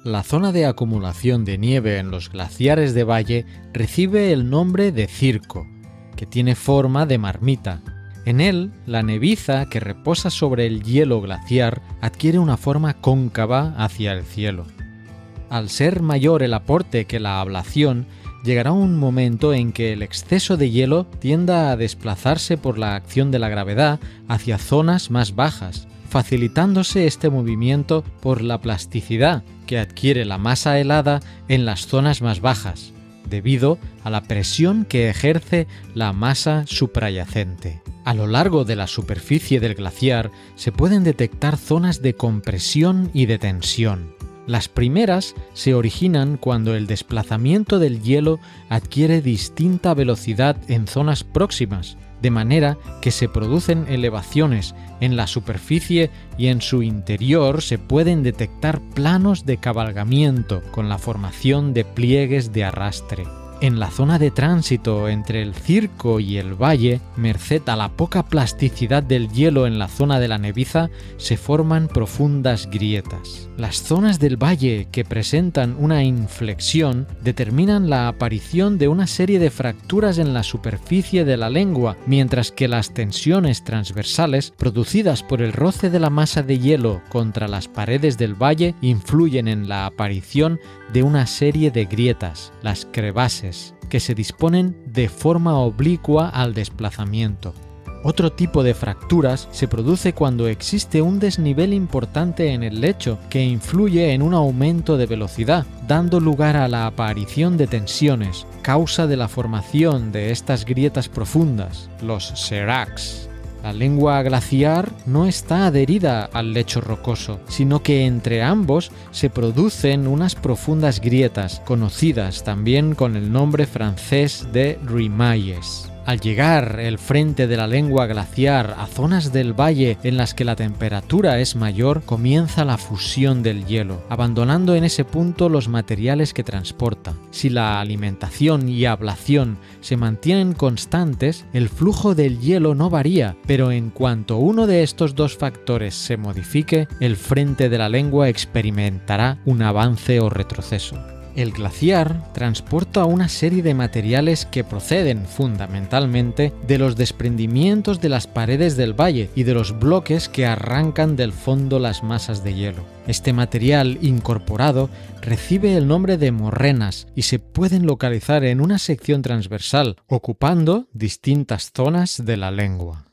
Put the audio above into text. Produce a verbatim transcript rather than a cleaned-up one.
La zona de acumulación de nieve en los glaciares de valle recibe el nombre de circo, que tiene forma de marmita. En él, la neviza que reposa sobre el hielo glaciar adquiere una forma cóncava hacia el cielo. Al ser mayor el aporte que la ablación, llegará un momento en que el exceso de hielo tienda a desplazarse por la acción de la gravedad hacia zonas más bajas, facilitándose este movimiento por la plasticidad que adquiere la masa helada en las zonas más bajas, debido a la presión que ejerce la masa suprayacente. A lo largo de la superficie del glaciar se pueden detectar zonas de compresión y de tensión. Las primeras se originan cuando el desplazamiento del hielo adquiere distinta velocidad en zonas próximas, de manera que se producen elevaciones en la superficie y en su interior se pueden detectar planos de cabalgamiento con la formación de pliegues de arrastre. En la zona de tránsito entre el circo y el valle, merced a la poca plasticidad del hielo en la zona de la neviza, se forman profundas grietas. Las zonas del valle que presentan una inflexión determinan la aparición de una serie de fracturas en la superficie de la lengua, mientras que las tensiones transversales producidas por el roce de la masa de hielo contra las paredes del valle influyen en la aparición de una serie de grietas, las crevases, que se disponen de forma oblicua al desplazamiento. Otro tipo de fracturas se produce cuando existe un desnivel importante en el lecho que influye en un aumento de velocidad, dando lugar a la aparición de tensiones, causa de la formación de estas grietas profundas, los seracs. La lengua glaciar no está adherida al lecho rocoso, sino que entre ambos se producen unas profundas grietas, conocidas también con el nombre francés de rimailles. Al llegar el frente de la lengua glaciar a zonas del valle en las que la temperatura es mayor, comienza la fusión del hielo, abandonando en ese punto los materiales que transporta. Si la alimentación y ablación se mantienen constantes, el flujo del hielo no varía, pero en cuanto uno de estos dos factores se modifique, el frente de la lengua experimentará un avance o retroceso. El glaciar transporta una serie de materiales que proceden fundamentalmente de los desprendimientos de las paredes del valle y de los bloques que arrancan del fondo las masas de hielo. Este material incorporado recibe el nombre de morrenas y se pueden localizar en una sección transversal, ocupando distintas zonas de la lengua.